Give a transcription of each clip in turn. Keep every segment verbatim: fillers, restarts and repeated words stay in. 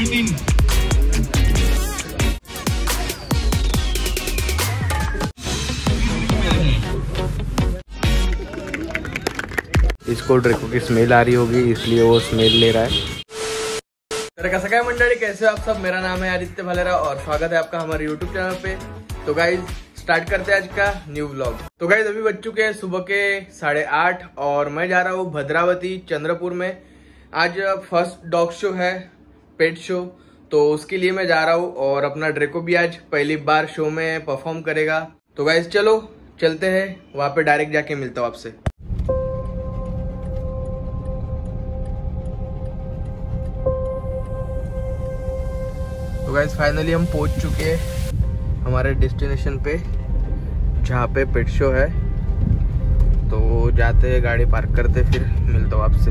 Nineteen. इसको ड्रेको की smell आ रही होगी इसलिए वो स्मेल ले रहा है। तर कसं काय मंडळी, कैसे हो आप सब। मेरा नाम है आदित्य भालेरा और स्वागत है आपका हमारे यूट्यूब चैनल पे। तो गाइज स्टार्ट करते हैं आज का न्यू व्लॉग। तो गाइज अभी बज चुके हैं सुबह के साढ़े आठ और मैं जा रहा हूँ भद्रावती चंद्रपुर में। आज फर्स्ट डॉग शो है, पेट शो, तो उसके लिए मैं जा रहा हूँ और अपना ड्रेको भी आज पहली बार शो में परफॉर्म करेगा। तो गाइज चलो चलते हैं, वहां पे डायरेक्ट जाके मिलता हूँ आपसे। तो गाइस फाइनली हम पहुंच चुके हैं हमारे डेस्टिनेशन पे जहाँ पे पेट शो है। तो जाते हैं, गाड़ी पार्क करते, फिर मिलता हूँ आपसे।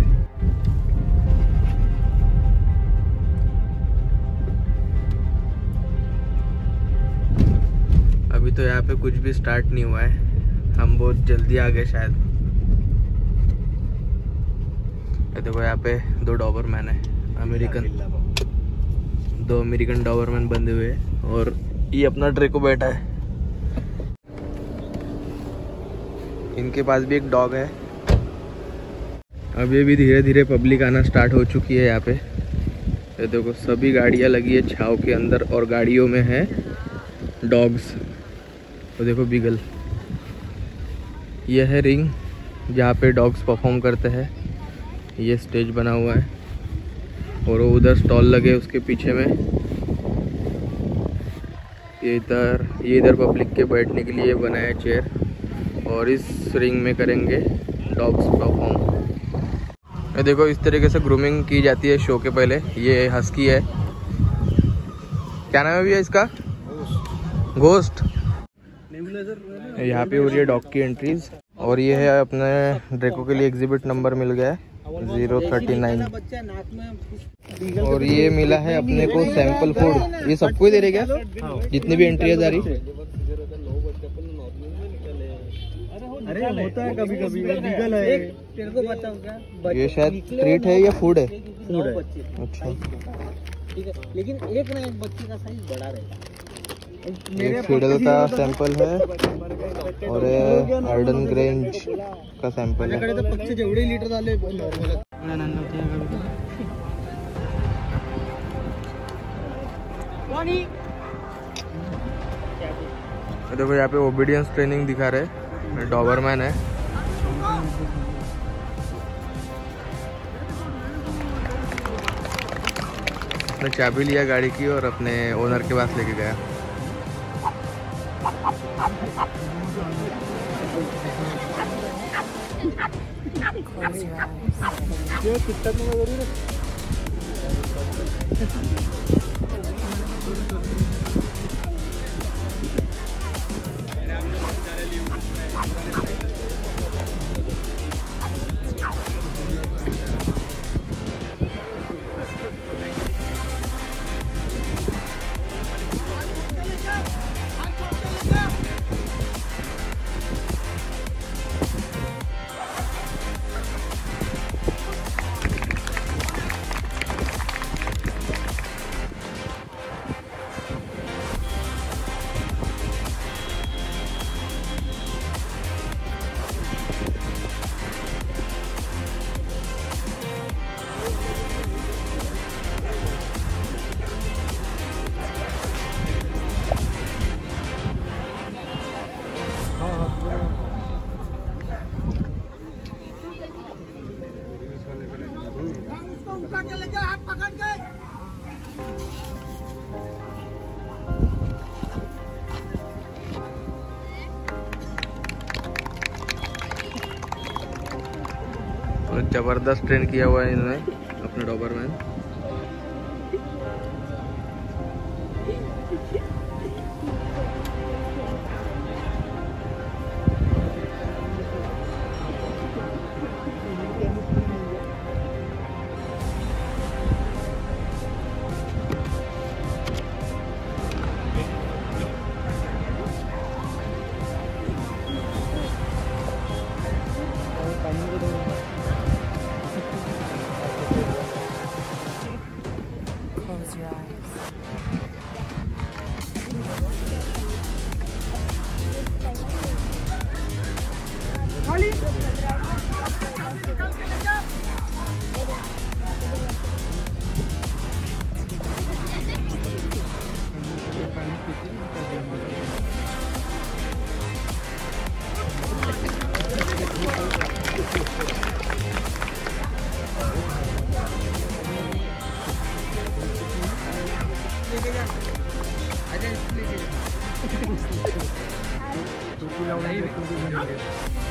अभी तो यहाँ पे कुछ भी स्टार्ट नहीं हुआ है, हम बहुत जल्दी आ गए शायद। ये देखो यहाँ पे दो डॉबरमैन है, अमेरिकन, दो अमेरिकन डॉबरमैन बंधे हुए हैं और ये अपना ड्रेको बैठा है। इनके पास भी एक डॉग है। अभी भी धीरे धीरे पब्लिक आना स्टार्ट हो चुकी है यहाँ पे। ये देखो सभी गाड़ियाँ लगी है छाव के अंदर और गाड़ियों में है डॉग्स। तो देखो बीगल, ये है रिंग जहाँ पे डॉग्स परफॉर्म करते हैं। ये स्टेज बना हुआ है और वो उधर स्टॉल लगे उसके पीछे में। ये इधर ये इधर पब्लिक के बैठने के लिए बनाया चेयर और इस रिंग में करेंगे डॉग्स परफॉर्म। ये देखो इस तरीके से ग्रूमिंग की जाती है शो के पहले। ये हस्की है, क्या नाम है भैया इसका? घोस्ट। यहाँ पे हो रही है डॉग की एंट्रीज और ये है अपने ड्रेको के लिए एग्जिबिट नंबर मिल गया है जीरो थर्टी नाइन। और ये मिला है अपने को सैंपल फूड। ये सबको ही दे रहे क्या, जितनी भी एंट्री आ रही? अरे होता है कभी कभी, लीगल है। तेरे को बताऊं क्या, ये शायद ट्रीट है या फूड है? फूड है। अच्छा ठीक है, लेकिन एक ना एक बच्चे का साइज बड़ा रहेगा। एक फिडल का सैंपल है और आर्डन ग्रेंज का सैंपल है। पक्षी जेवढे लीटर झाले नॉर्मल। देखो यहाँ पे ओबीडियंस ट्रेनिंग दिखा रहे, डॉबरमैन है। उसने चाबी लिया गाड़ी की और अपने ओनर के पास लेके गया। तो जबरदस्त ट्रेन किया हुआ है इन्होंने अपने डॉबरमैन। ग्राउंड में बिल्कुल भी नहीं है।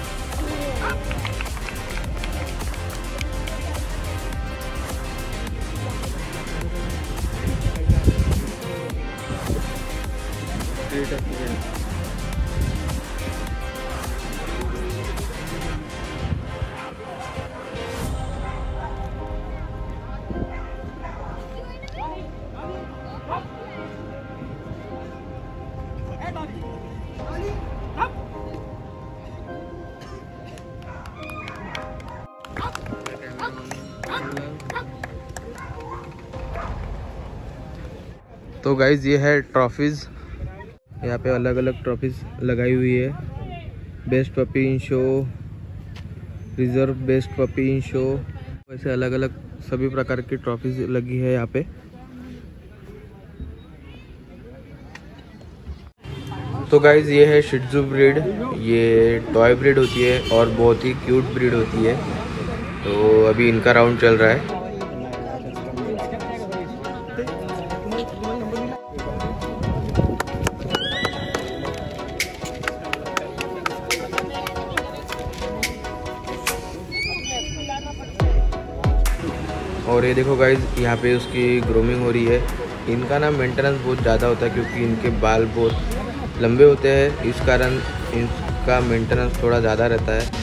तो गाइज ये है ट्रॉफीज़, यहाँ पे अलग अलग ट्रॉफीज़ लगाई हुई है। Best puppy in show, reserve best puppy in show, वैसे अलग अलग सभी प्रकार की ट्रॉफीज़ लगी है यहाँ पे। तो गाइज ये है शिट्जू ब्रीड, ये टॉय ब्रीड होती है और बहुत ही क्यूट ब्रीड होती है। तो अभी इनका राउंड चल रहा है। और ये देखो गाइज यहाँ पे उसकी ग्रूमिंग हो रही है। इनका ना मेंटेनेंस बहुत ज़्यादा होता है क्योंकि इनके बाल बहुत लंबे होते हैं, इस कारण इनका मेंटेनेंस थोड़ा ज़्यादा रहता है।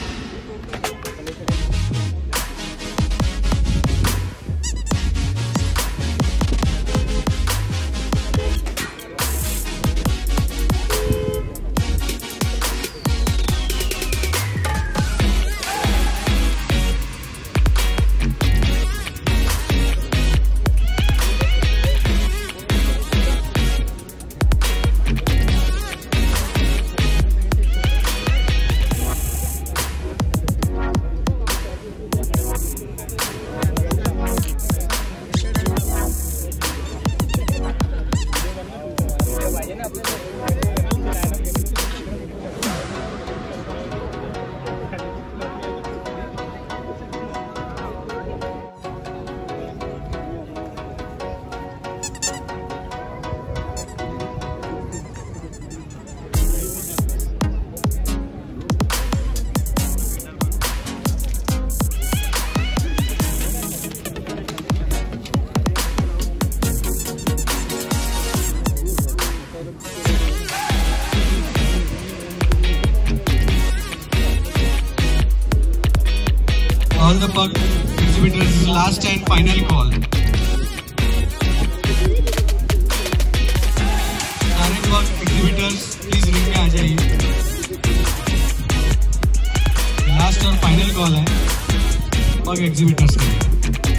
All the pug exhibitors, last and final call. सारे pug exhibitors please रिंग में आ जाइए। लास्ट और फाइनल कॉल है pug exhibitors के लिए।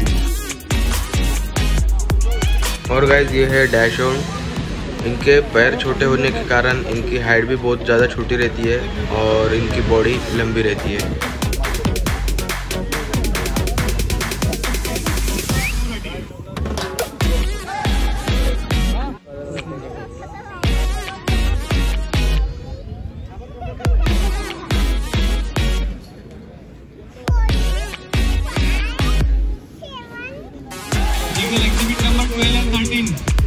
और गाइज ये है डैशहोंड। इनके पैर छोटे होने के कारण इनकी हाइट भी बहुत ज़्यादा छोटी रहती है और इनकी बॉडी लंबी रहती है। Exhibit number twelve and thirteen.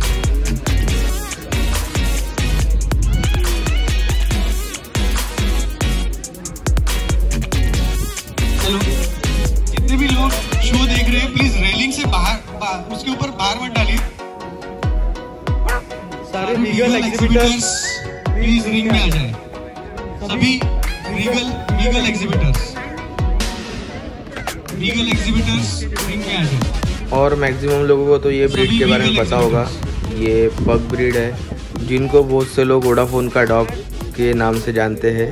चलो, जितने भी लोग शो देख रहे हैं प्लीज रेलिंग से बाहर बा, उसके ऊपर बाहर मत डालिए। सारे लीगल एग्जिबिटर्स प्लीज रिंग में आ जाए। सभी legal legal exhibitors legal exhibitors ring में आ जाए। और मैक्सिमम लोगों को तो ये ब्रीड के बारे में पता होगा। ये पग ब्रीड है जिनको बहुत से लोग वोडाफोन का डॉग के नाम से जानते हैं।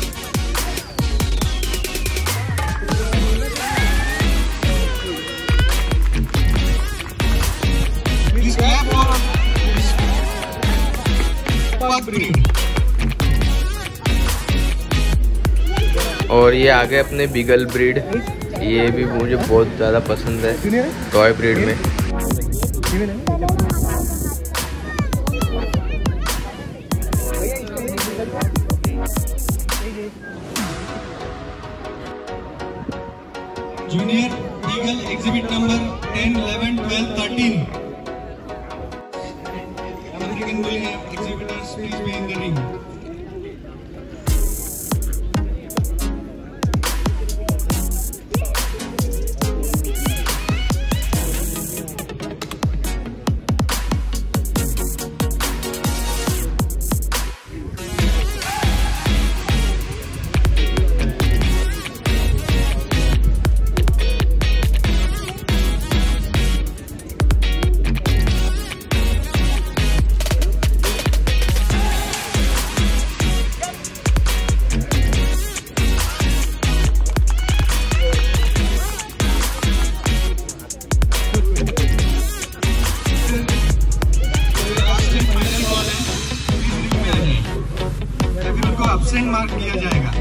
और ये आगे अपने बीगल ब्रीड, ये भी मुझे बहुत ज़्यादा पसंद है टॉय ब्रीड में। Junior beagle exhibit number ten, eleven, twelve, thirteen. American Bull exhibitors, please be in the ring. Absent mark किया जाएगा।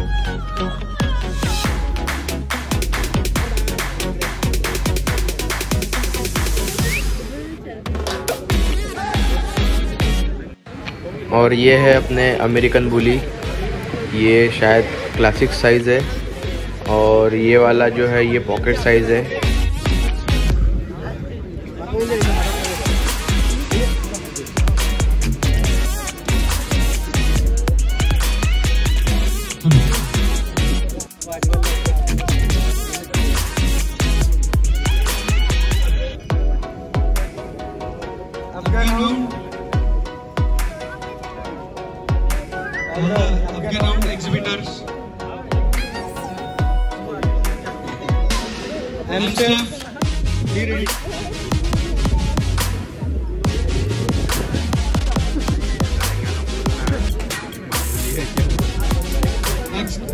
और ये है अपने अमेरिकन बुली, ये शायद क्लासिक साइज़ है और ये वाला जो है ये पॉकेट साइज़ है। All the Afghan exhibitors and staff, be ready. Next.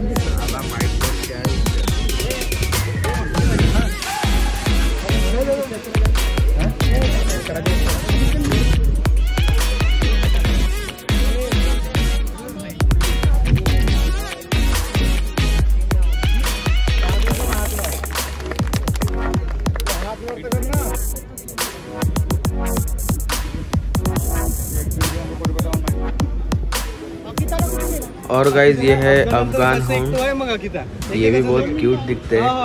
और गाइज ये है अफगान होम, ये भी बहुत क्यूट दिखते हैं।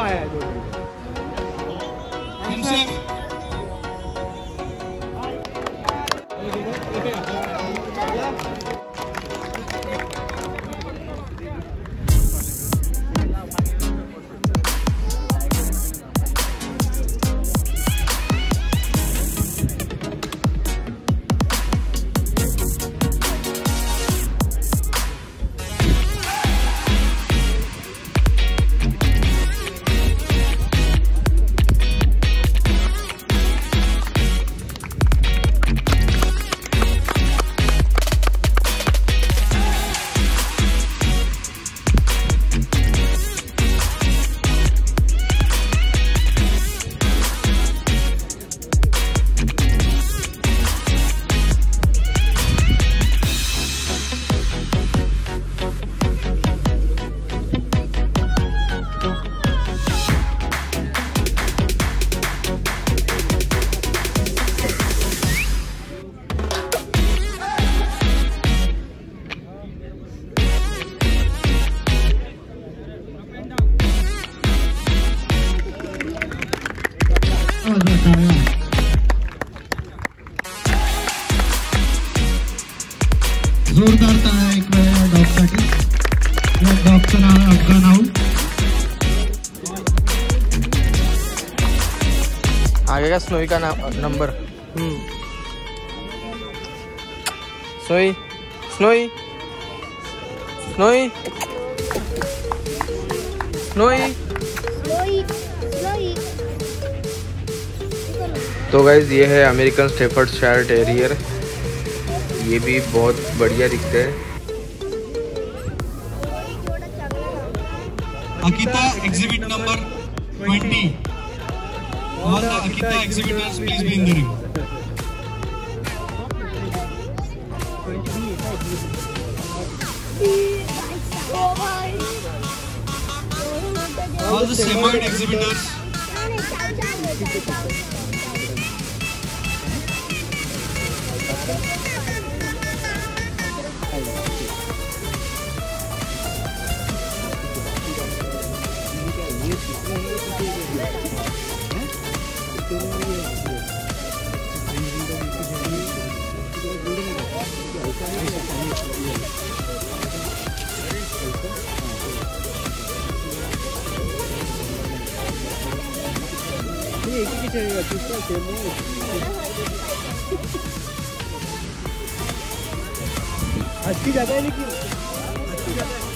जोरदार टाळ्या एक वेळा डॉगसाठी। या डॉगचं नाव आहे अफगान हाउंड। आगे का स्नोई का number, Snowy Snowy Snowy Snowy. तो गाइज ये है अमेरिकन स्टेफर्डशायर टेरियर, ये भी बहुत बढ़िया दिखते हैं। Akita exhibit number twenty. All the Akita exhibitors, please be in the ring. All the Semite exhibitors. अच्छी जगह है लेकिन अच्छी जगह है।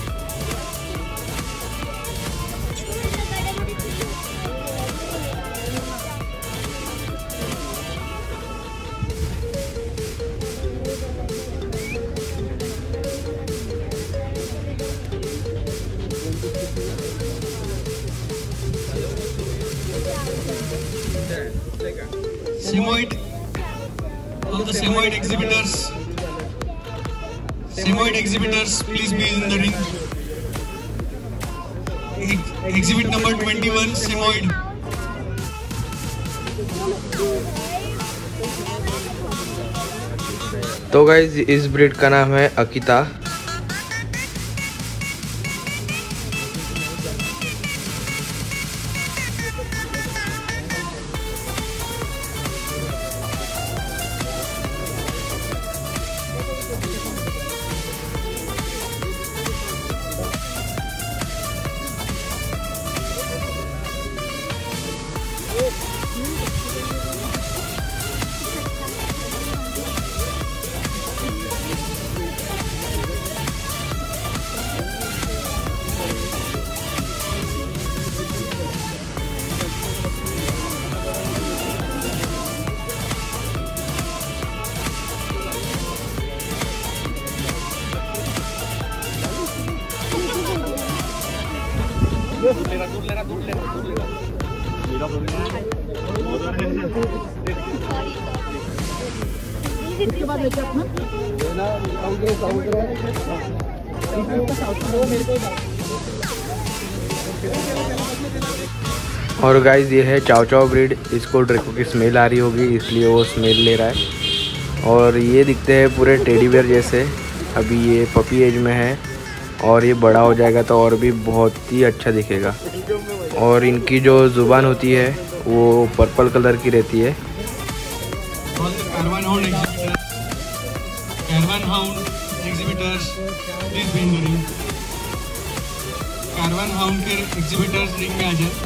Semite, all the Semite exhibitors, Semoid exhibitors, please be in the ring. Ex- Exhibit number twenty-one, Semoid. तो guys इस breed का नाम है अकीता। और गाइज ये है चाव चाव ब्रीड। इसको ड्रेको की स्मेल आ रही होगी इसलिए वो स्मेल ले रहा है। और ये दिखते हैं पूरे टेडी बेयर जैसे। अभी ये पपी एज में है और ये बड़ा हो जाएगा तो और भी बहुत ही अच्छा दिखेगा। और इनकी जो जुबान होती है वो पर्पल कलर की रहती है। कारवान हाउंड के एग्जिबिटर्स रिंग में आ जाए।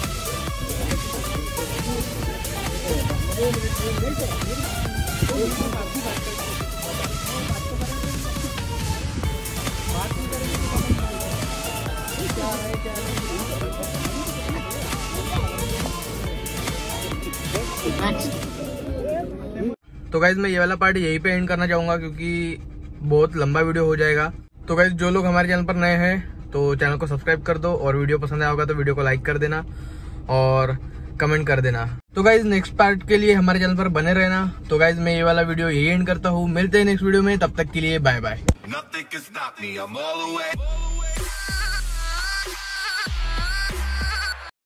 तो गाइज मैं ये वाला पार्ट यहीं पे एंड करना चाहूँगा क्योंकि बहुत लंबा वीडियो हो जाएगा। तो गाइज जो लोग हमारे चैनल पर नए हैं तो चैनल को सब्सक्राइब कर दो और वीडियो पसंद आया होगा तो वीडियो को लाइक कर देना और कमेंट कर देना। तो गाइज नेक्स्ट पार्ट के लिए हमारे चैनल पर बने रहना। तो गाइज मैं ये वाला वीडियो यही एंड करता हूँ। मिलते हैं नेक्स्ट वीडियो में, तब तक के लिए बाय बाय।